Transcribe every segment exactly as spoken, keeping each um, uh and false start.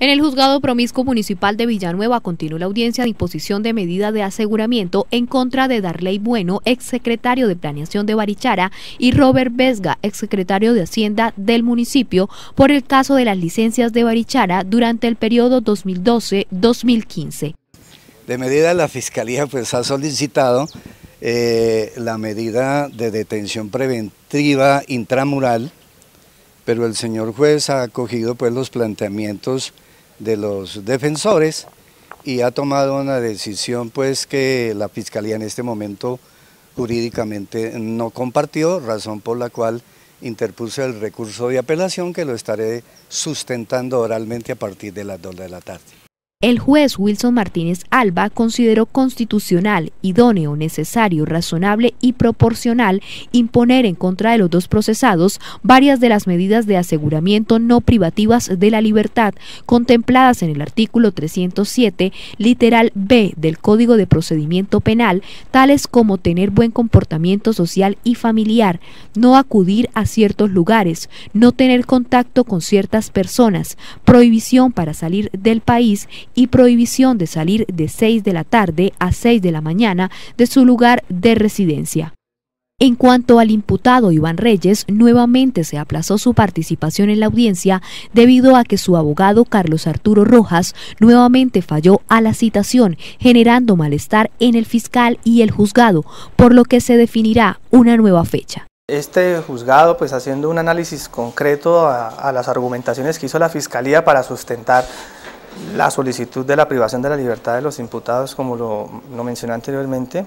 En el Juzgado Promiscuo Municipal de Villanueva continuó la audiencia de imposición de medida de aseguramiento en contra de Darley Bueno, exsecretario de Planeación de Barichara, y Robert Vesga, exsecretario de Hacienda del municipio, por el caso de las licencias de Barichara durante el periodo dos mil doce a dos mil quince. De medida, la Fiscalía pues ha solicitado eh, la medida de detención preventiva intramural, pero el señor juez ha acogido pues los planteamientos de los defensores y ha tomado una decisión pues que la Fiscalía en este momento jurídicamente no compartió, razón por la cual interpuse el recurso de apelación, que lo estaré sustentando oralmente a partir de las dos de la tarde. El juez Wilson Martínez Alba consideró constitucional, idóneo, necesario, razonable y proporcional imponer en contra de los dos procesados varias de las medidas de aseguramiento no privativas de la libertad contempladas en el artículo trescientos siete, literal B del Código de Procedimiento Penal, tales como tener buen comportamiento social y familiar, no acudir a ciertos lugares, no tener contacto con ciertas personas, prohibición para salir del país y prohibición de salir de seis de la tarde a seis de la mañana de su lugar de residencia. En cuanto al imputado Iván Reyes, nuevamente se aplazó su participación en la audiencia debido a que su abogado Carlos Arturo Rojas nuevamente falló a la citación, generando malestar en el fiscal y el juzgado, por lo que se definirá una nueva fecha. Este juzgado, pues haciendo un análisis concreto a, a las argumentaciones que hizo la Fiscalía para sustentar la solicitud de la privación de la libertad de los imputados, como lo, lo mencioné anteriormente,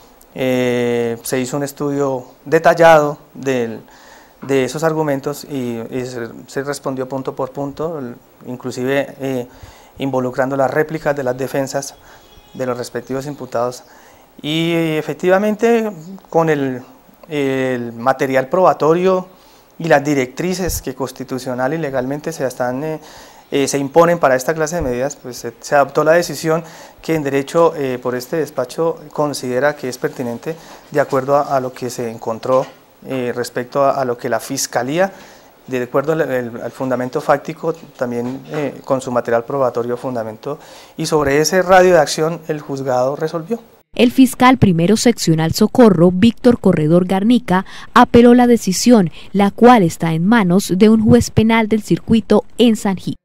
eh, se hizo un estudio detallado del, de esos argumentos y, y se, se respondió punto por punto, inclusive eh, involucrando las réplicas de las defensas de los respectivos imputados, y efectivamente con el, el material probatorio y las directrices que constitucional y legalmente se están eh, Eh, se imponen para esta clase de medidas, pues se, se adoptó la decisión que en derecho eh, por este despacho considera que es pertinente de acuerdo a, a lo que se encontró eh, respecto a, a lo que la Fiscalía, de acuerdo al, el, al fundamento fáctico, también eh, con su material probatorio fundamento, y sobre ese radio de acción el juzgado resolvió. El fiscal primero seccional Socorro, Víctor Corredor Garnica, apeló la decisión, la cual está en manos de un juez penal del circuito en San Gil.